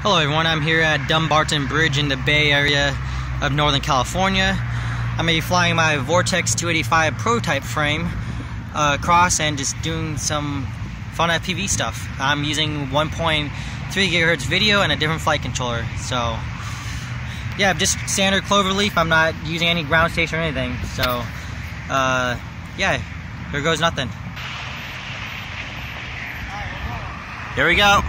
Hello everyone, I'm here at Dumbarton Bridge in the Bay Area of Northern California. I'm going to be flying my Vortex 285 prototype frame across and just doing some fun FPV stuff. I'm using 1.3 gigahertz video and a different flight controller. So yeah, just standard cloverleaf. I'm not using any ground station or anything. So yeah, here goes nothing. Here we go.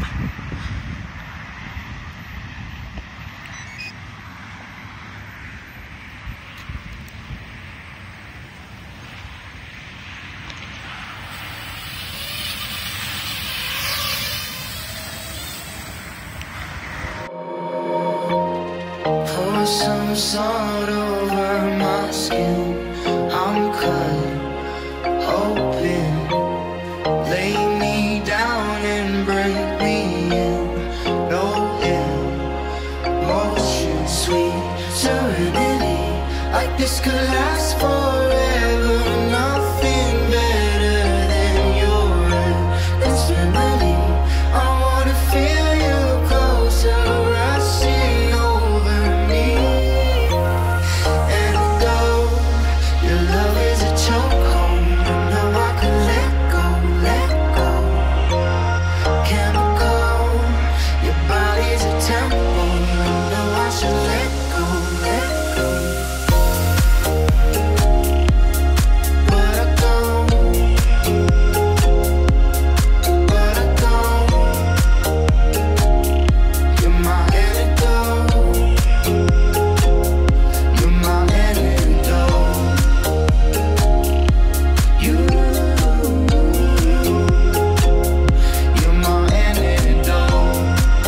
Pour some salt over my skin. I'm cut open. Lay me down and bring me in. No emotion, sweet serenity. Like this could last forever. Nothing better than your this melody. I wanna feel you closer, rushing over me. And though your love is a chokehold, I know I can let go. Chemical, your body's a temple, I know I should let go. But I don't. You're my antidote. You're my antidote. You're my antidote.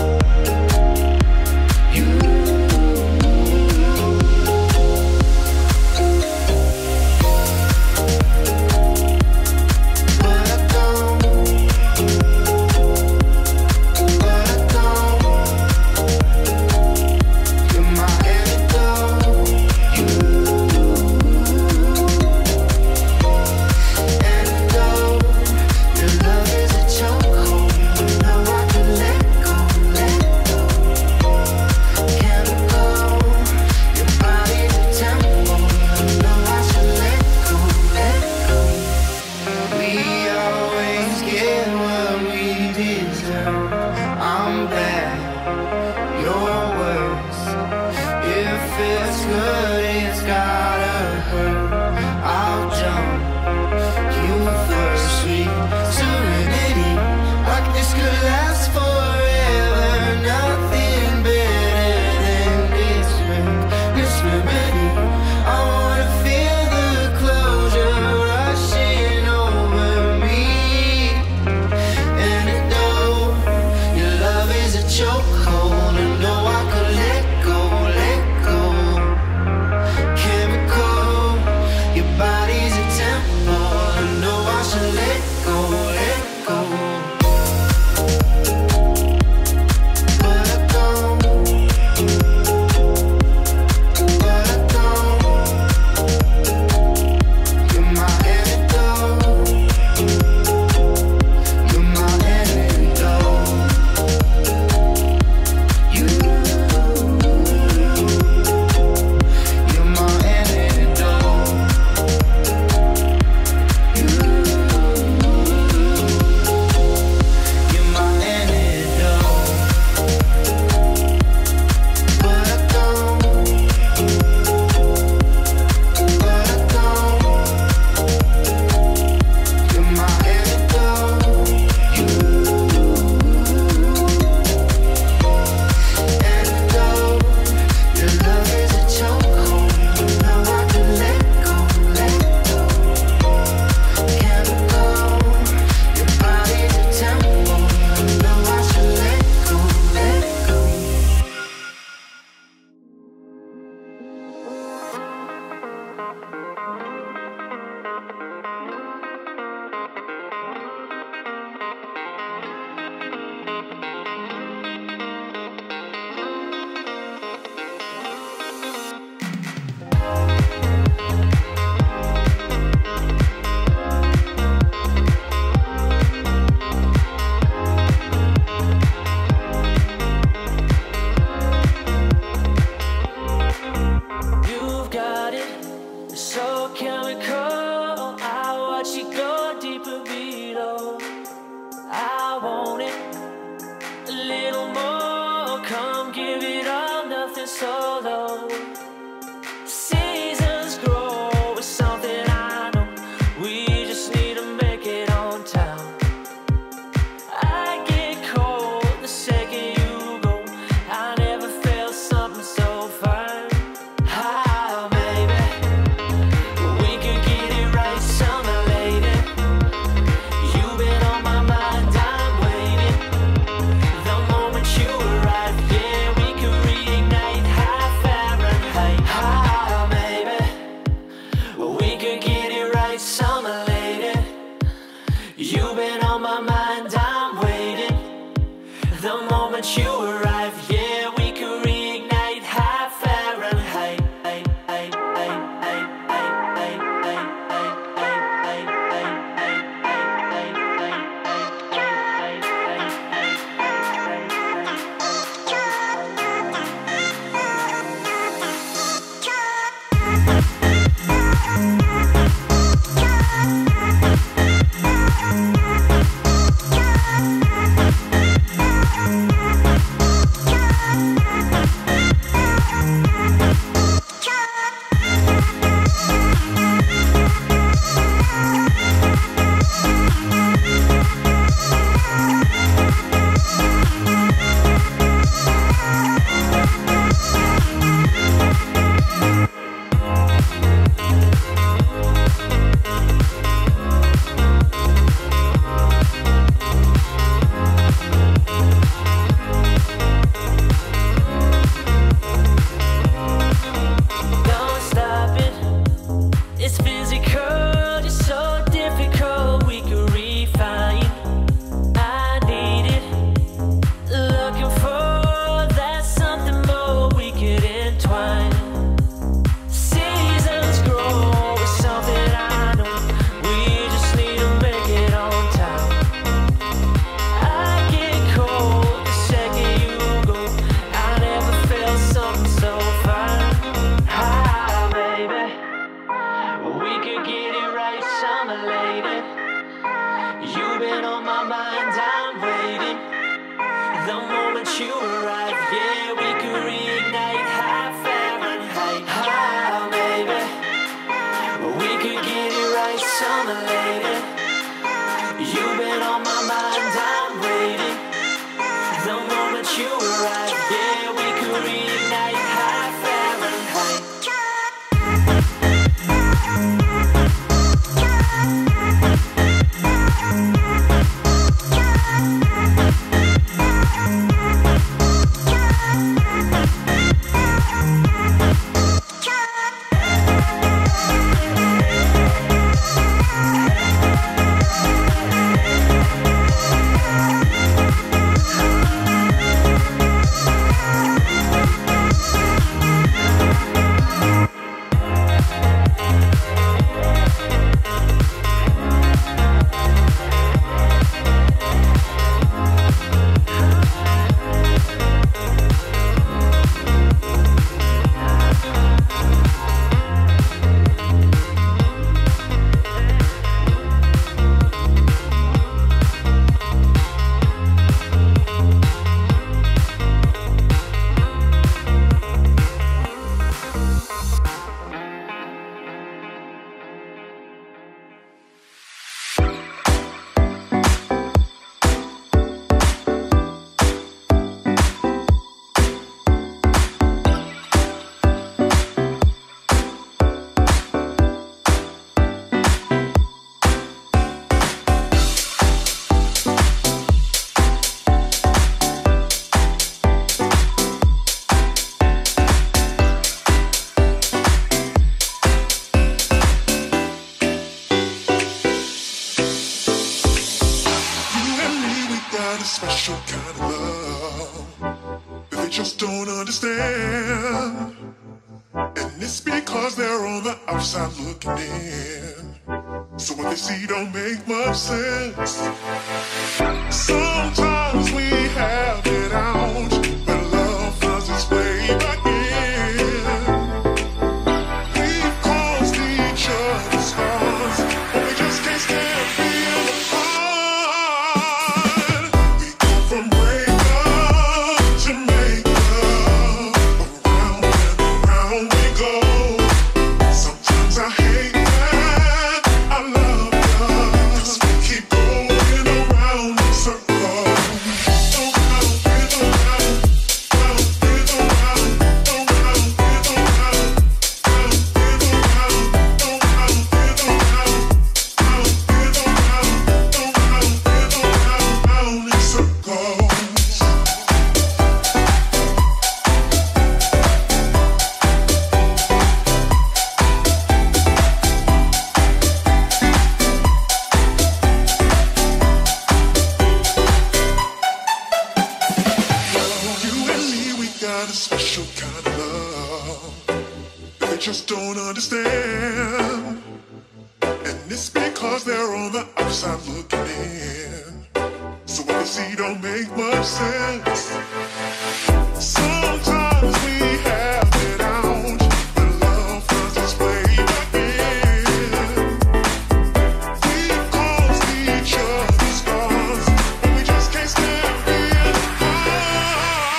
I'm bad, you're worse. If it's good, it's gotta hurt. I'll jump you first. Sweet serenity, like this could last forever. Nothing better than this remedy. I wanna feel the closure rushing over me. And though I want it. A little more, come give it all, nothing solo. Seasons grow, it's something I know. We just need to make it on time. I get cold the second you go. I never felt something so fine. Ah, baby, we could get it right, summer lady. You've been on my mind, I'm waiting. The moment you arrive, yeah, we could reignite high Fahrenheit. Ah, baby, we could get it right, summer lady. You've been on my mind, I'm waiting. The moment you arrive, yeah, we could reignite high Fahrenheit. Don't stop it, it's physical, it's so difficult, we could refine. I need it, looking for that something more, we could entwine. Seasons grow, it's something I know, we just need to make it on time. I get cold the second you go, I never felt something so fine. Ah, baby, we could get it right, summer lady. You've been on my mind, I'm waiting. The moment you arrive, yeah, we could reignite high Fahrenheit. Ah, baby, we could get it right, summer lady. You've been on my mind, I'm waiting. The moment you arrive, yeah, we could reignite high Fahrenheit. Special kind of love that they just don't understand. And it's because they're on the outside looking in, so what they see don't make much sense. Sometimes we have it out, but love finds its way back in. We've caused each other's scars, but we just can't stand being apart. kind of love that they just don't understand. And it's because they're on the outside looking in. So what they see don't make much sense. Sometimes we have it out, but love finds its way back in. We cause each other scars, and we just can't stand being apart.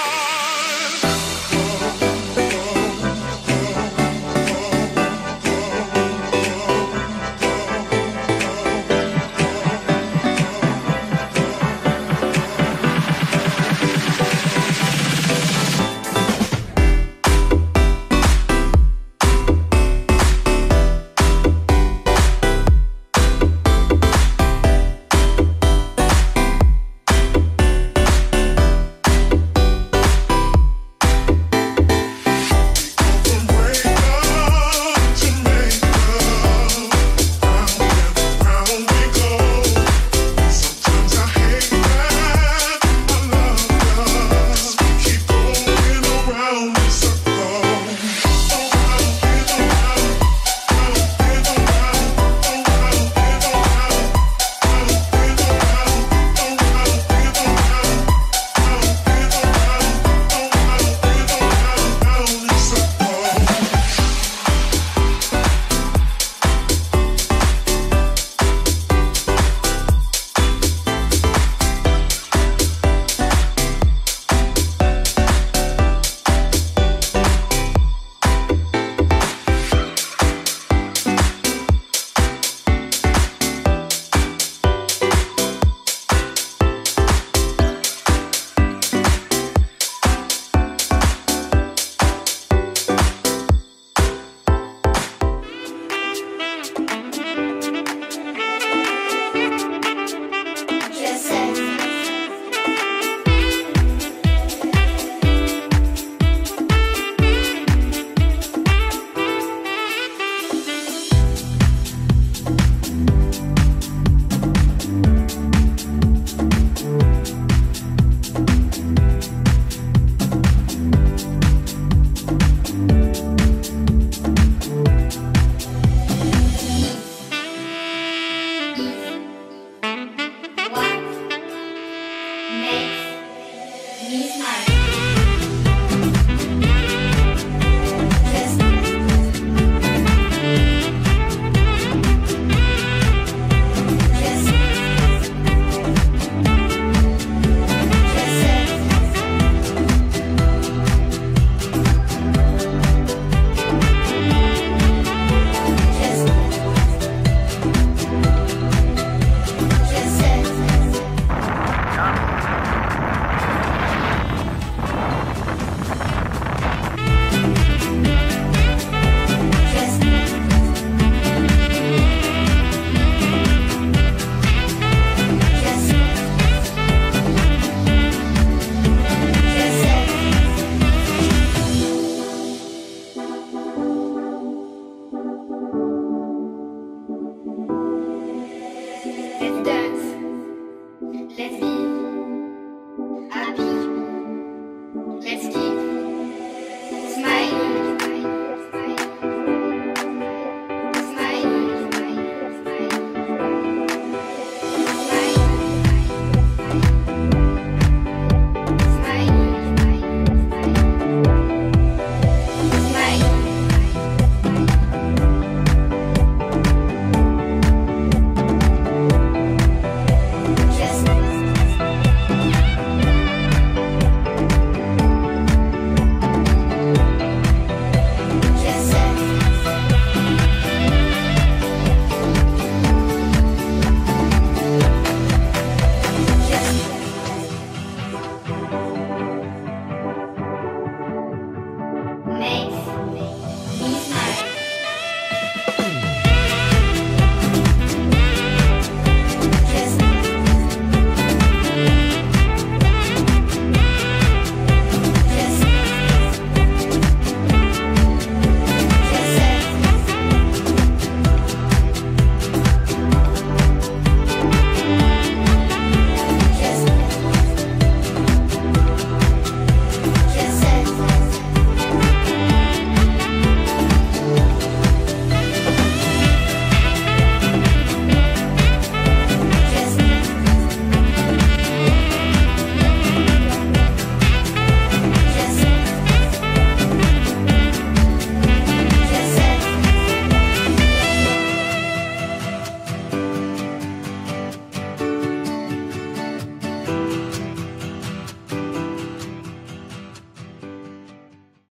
Makes me smile.